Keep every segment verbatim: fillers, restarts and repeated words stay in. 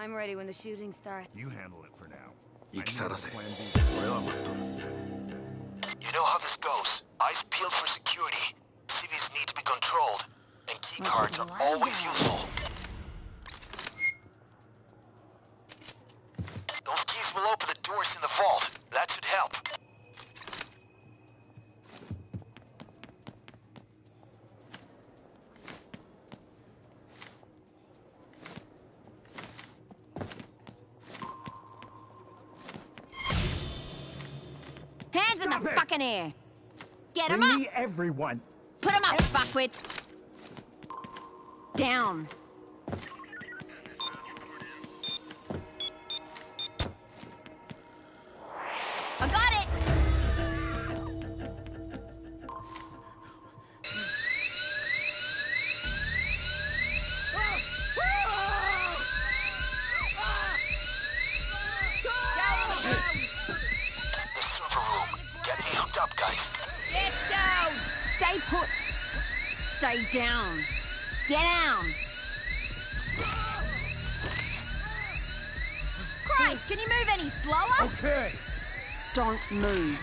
I'm ready when the shooting starts. You handle it for now. You know how this goes. Eyes peeled for security. Cities need to be controlled. And keycards are always useful. Those keys will open the doors in the vault. That should help. Hands Stop in the it! fucking air! Get him Bring up! me everyone! Put him up, fuckwit! Down! I got it! The server room. Get me hooked up, guys. Get down! Stay put! Stay down! Get down! Christ, can you move any slower? Okay! Don't move.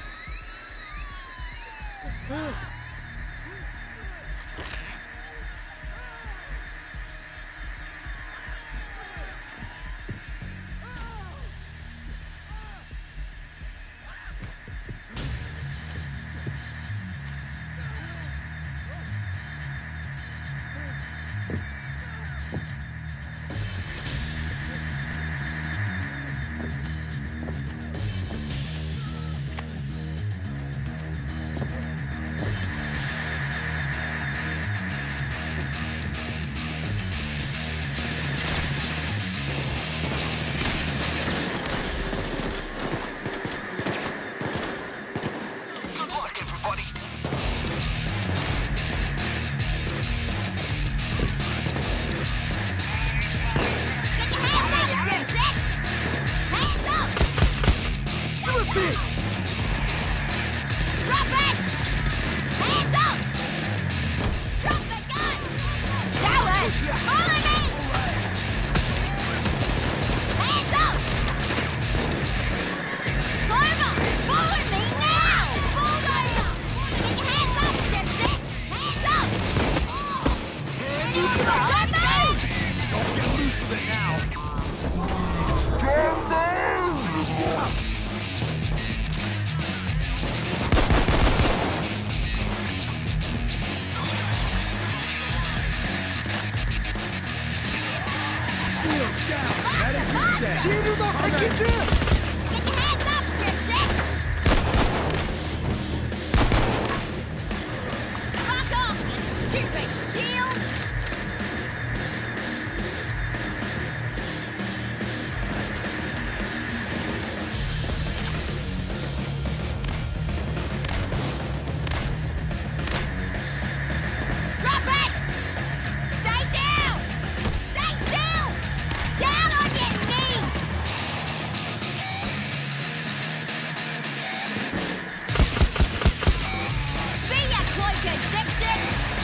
Good luck, everybody. Shoot it! Drop it! Hands up! Drop the gun! Dallas! Follow me! Hands up! Clover! Follow me now! Bulldozer! Get your hands up, Dipstick! Hands up! Anyone got weapons? Don't get loose with it now! Shields down! Medic dead! Shield off the kitchen! Get your hands up, Dipstick! Fuck off, you stupid shield! Drop it! Stay down! Stay still! Down on your knees! See ya, cloaker dipshit!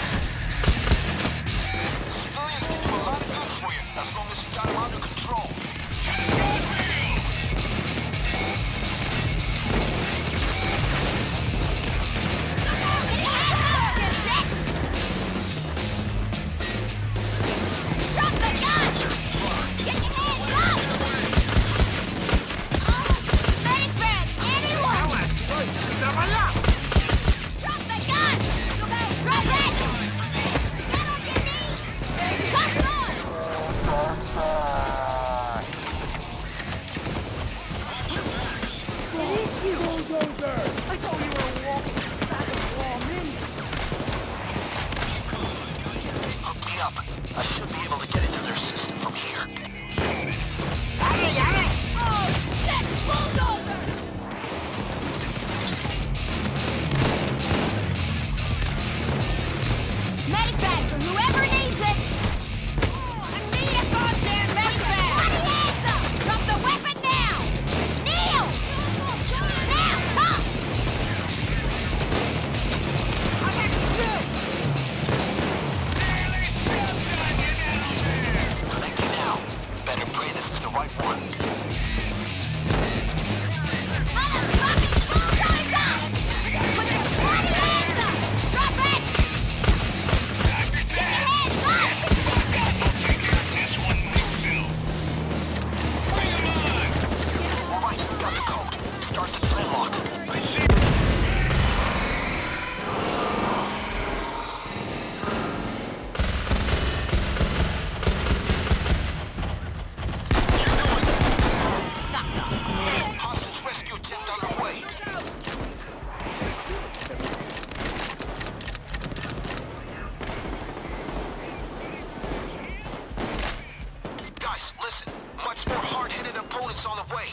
Civilians can do a lot of good for you, as long as you got them under control. Get your hands up, dipshit! Drop the gun! Get your hands up! Spaceman, anyone! Drop the gun! Drop it! Get on your knees! Come on! Bulldozer! I thought we were walking back and warm in. Hook me up. I should be able to get into their system from here. Oh, shit! Bulldozer! Medic bag for whoever needs it! I need a goddamn medic bag! Bloody hands up! Drop the weapon now! Kneel! Now, come! Connecting now. Better pray is on the way.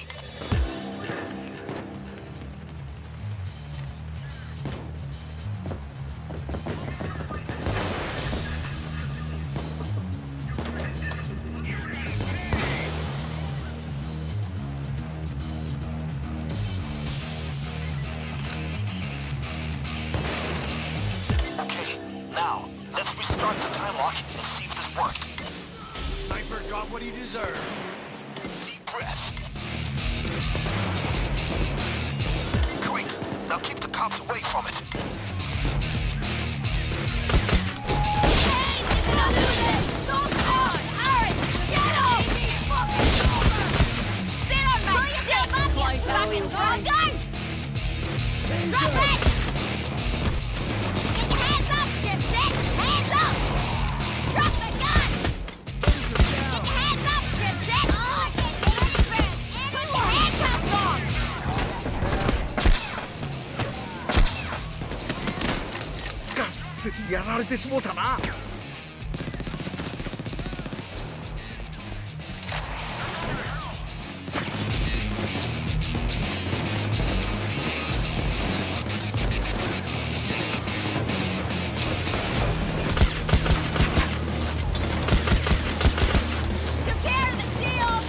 Okay, now, let's restart the time lock and see if this worked. Sniper got what he deserved. Deep breath. Great. Now keep the cops away from it. Hey, you're gonna lose it! Don't on! Alright, get off! Sit on my dick, you fucking drunken! Drop it! Get your hands up, dipshit! Hands up! Drop the gun! Get your hands up, dipshit! Oh, I can't get any breath! Put your handcuffs on! がっつりやられてしもうたな。 Took care of the shield!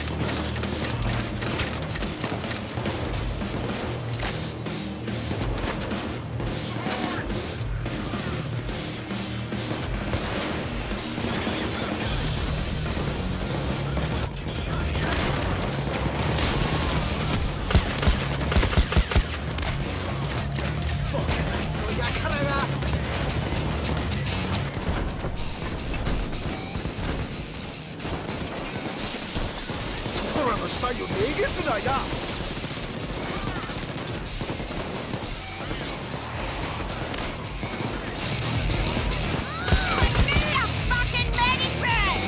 そこらの死体をえげつないな。 I need a fucking medicine!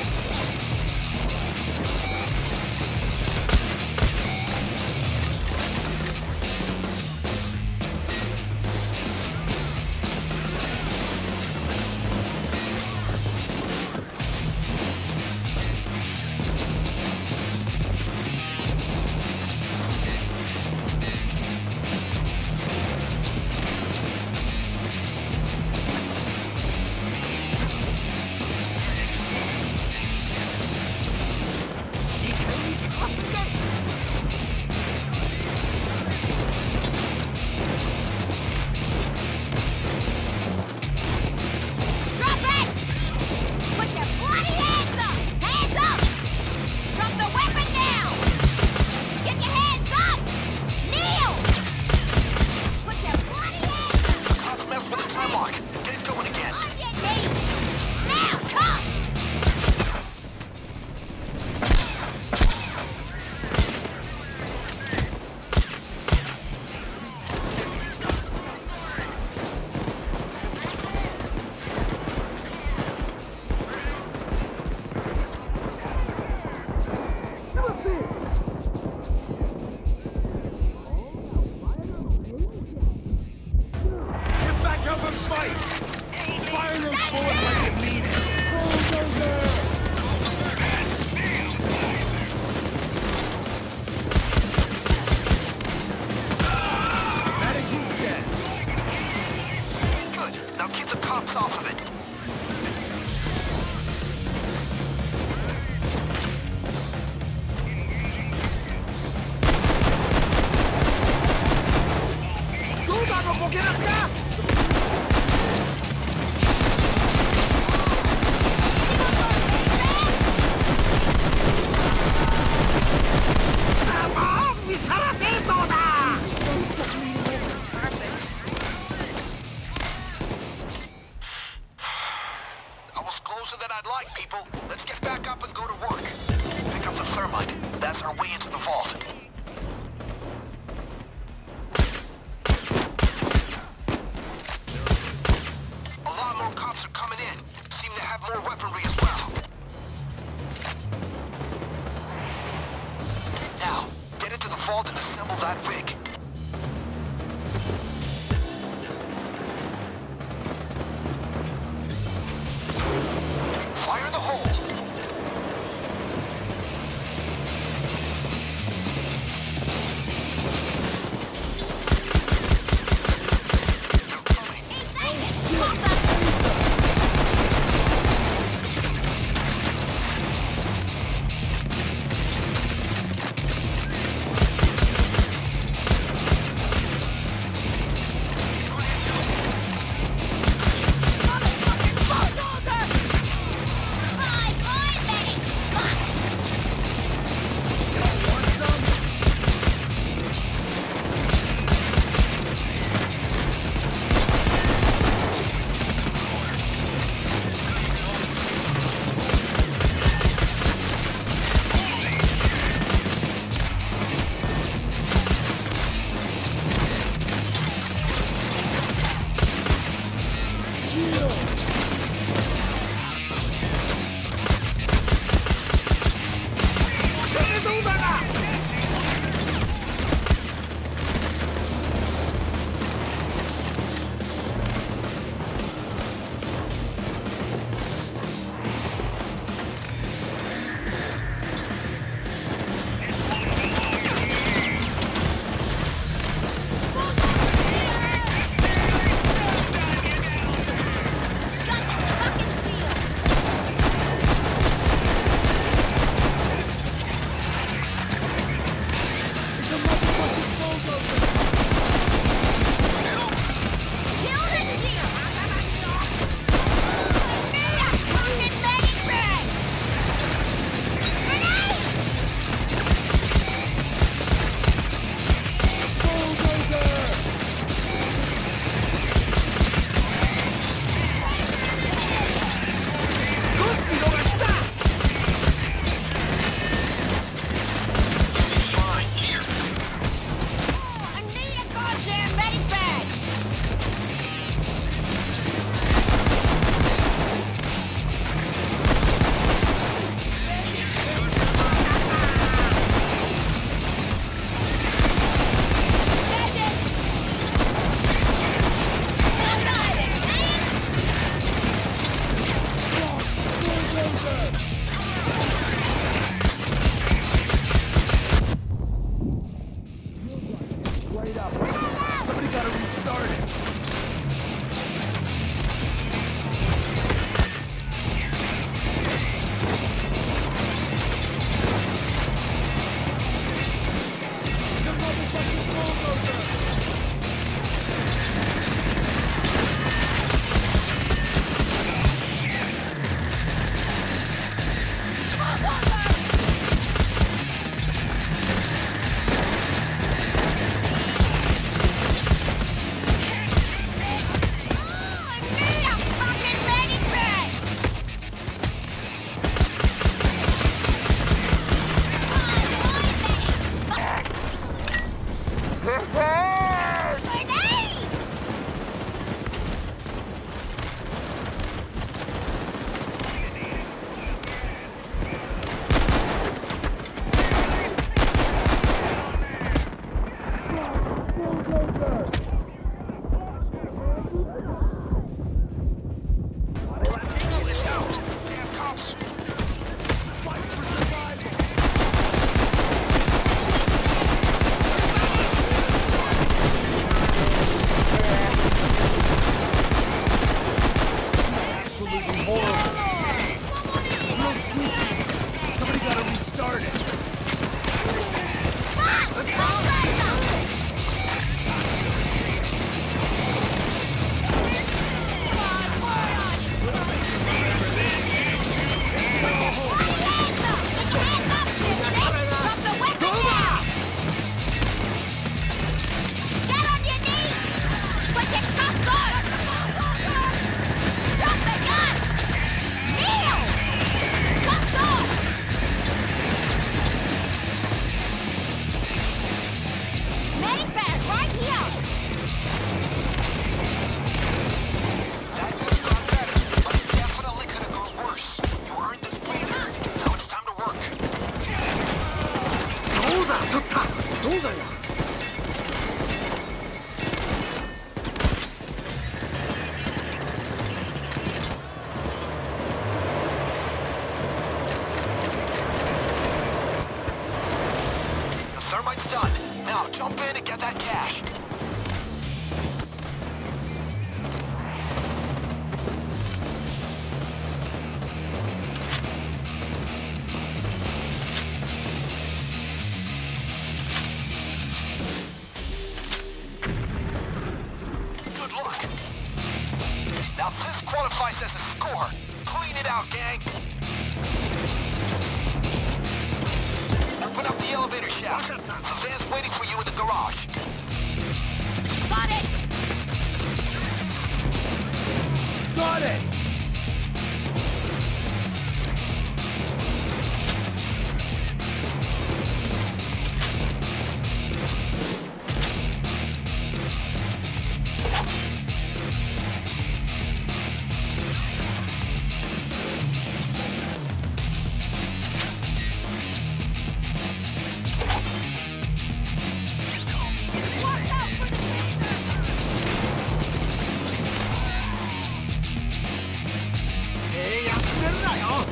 Drop it! Put your bloody hands up! Hands up! Drop the weapon now! Get your hands up! Kneel! Put your bloody hands up! The cops messed with the time lock. Get it going again. On your knees! Now, come! Get back up and fight. Fire those bullets like you mean it. Bulldozer! Medic is dead. Good. Now keep the cops off of it. ¡Duda, no poquieras acá! I was closer than I'd like, people. Let's get back up and go to work. Pick up the thermite. That's our way into the vault. A lot more cops are coming in. Seem to have more weaponry as well. Now, get into the vault and assemble that rig. Fire in the hole. Job's done. Now jump in and get that cash. Good luck. Now this qualifies as a score. Clean it out, gang. Open up the elevator shaft. The van's waiting for you in the garage. Got it! Got it! Watch out for the Hey, やってるなよ!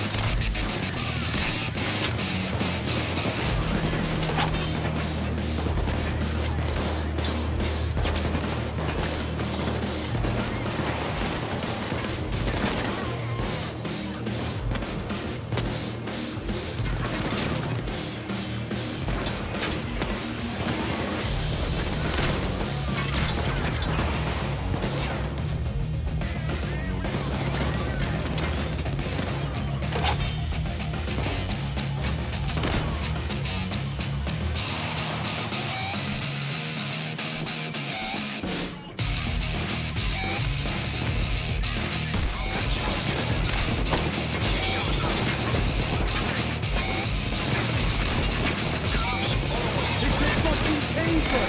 It's a fucking taser!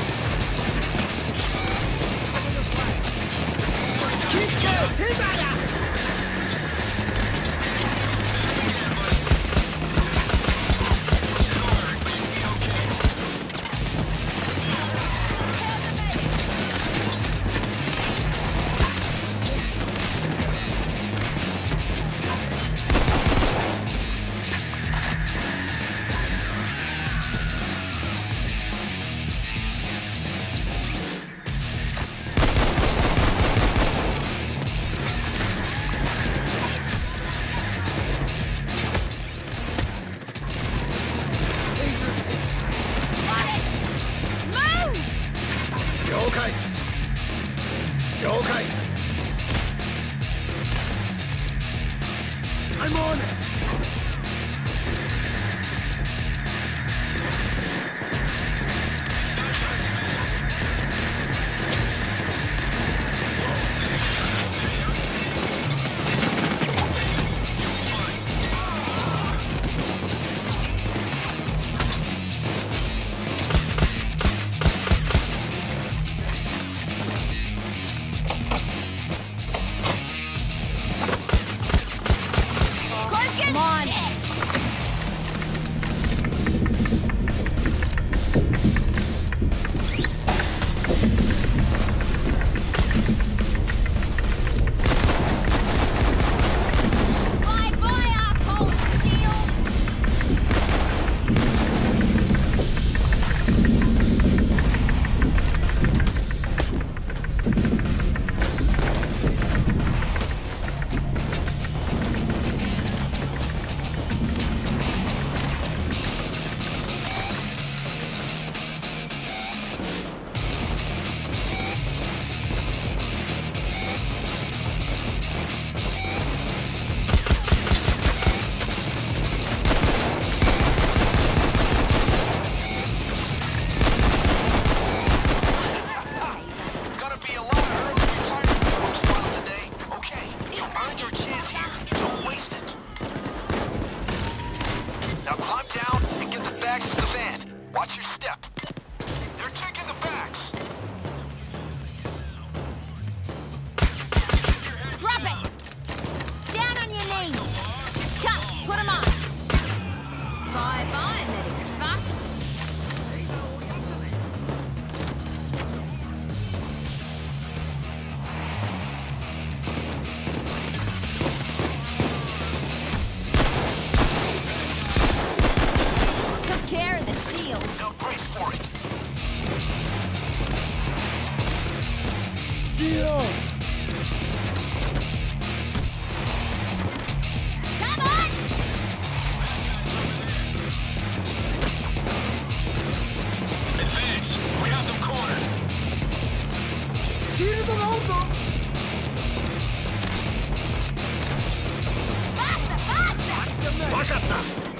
Keep going! Hit that! Got it! Move! 了解了解 I'm on it! Come on! Bye-bye, our cold shield! Gonna be a lot of early retirement folks filed today. Okay, you earned your chance here. Don't waste it. Now climb down and get the bags to the van. Watch your step. They're taking the bags. Drop it! Down on your knees! Cut! Put him on! Bye-bye, medic fuck! Took care of the shield. Now brace for かった。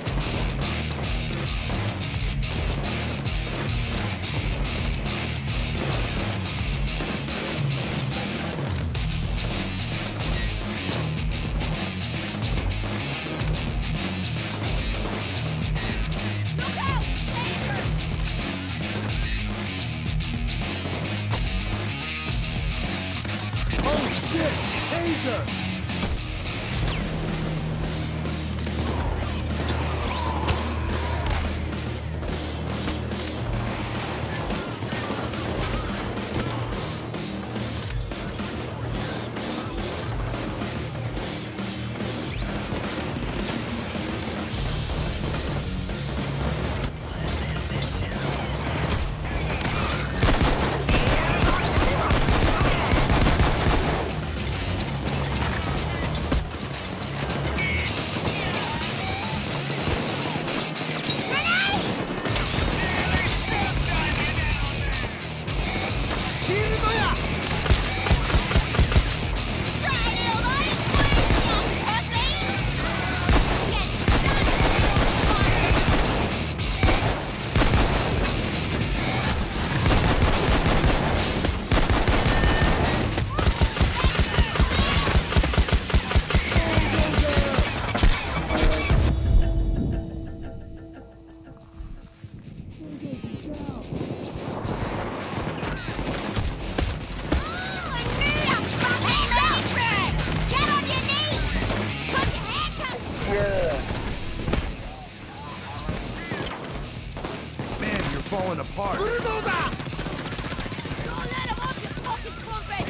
Falling apart. Bulldozer! Don't let him off your fucking trumpet!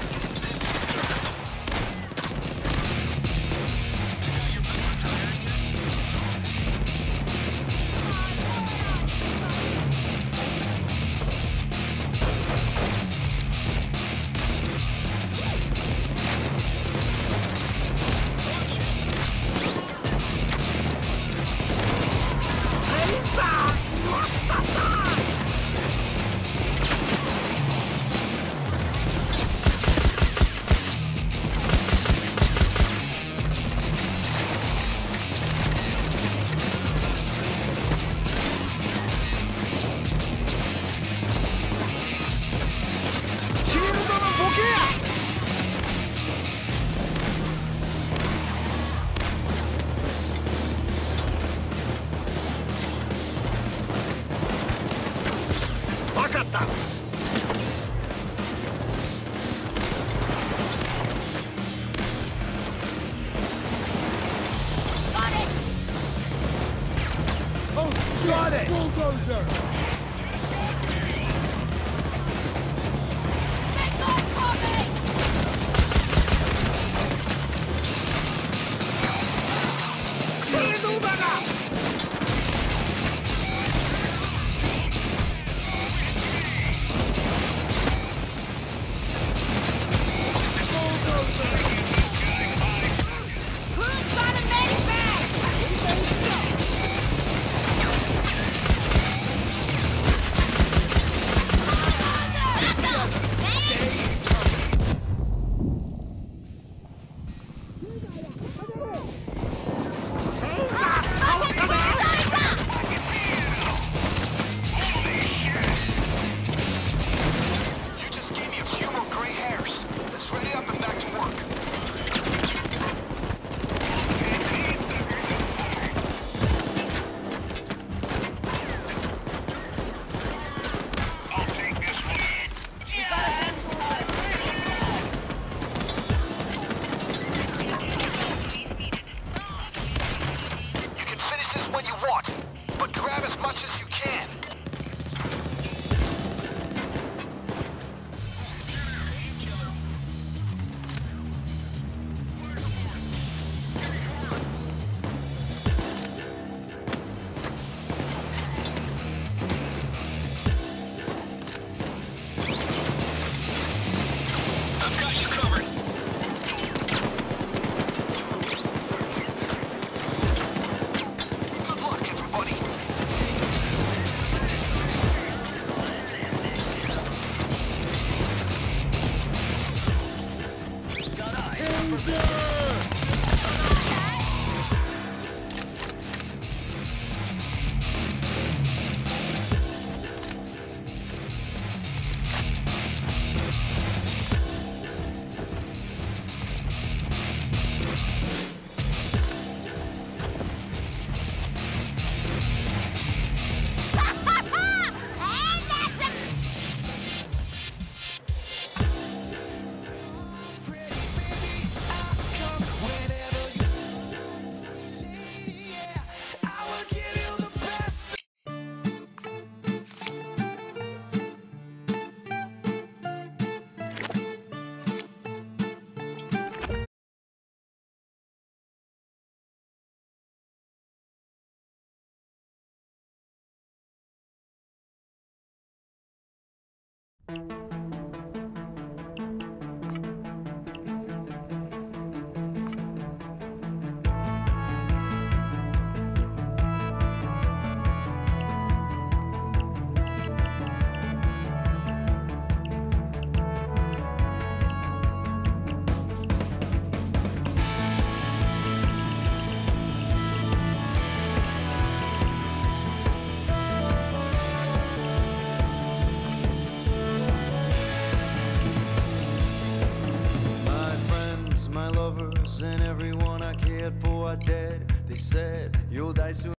Got it! Bulldozer! Get going, Tommy! Who's got a medivac? And everyone I cared for are dead. They said you'll die soon.